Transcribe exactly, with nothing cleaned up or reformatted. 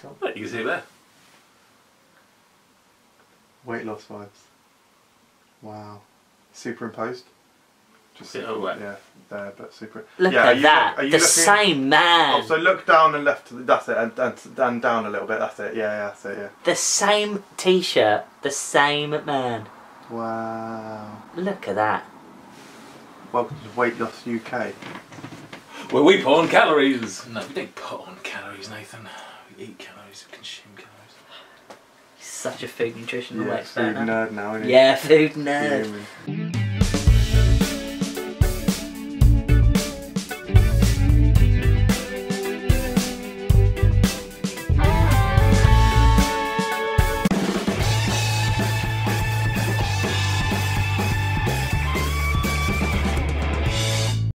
top. Look, you can see it there. Weight loss vibes. Wow. Superimposed. Just Yeah, super, oh, right. yeah, there, but super. Look yeah, at you, that. Are you the looking, same man. Oh, so look down and left. That's it, and, and and down a little bit. That's it. Yeah, yeah, that's it. Yeah. The same T-shirt. The same man. Wow. Look at that. Welcome to Weight Loss U K. Well, we put on calories. No, we don't put on calories, Nathan. We eat calories, we consume calories. He's such a food nutritional Yeah, expert food now. nerd now, isn't he? Yeah, food nerd. Human.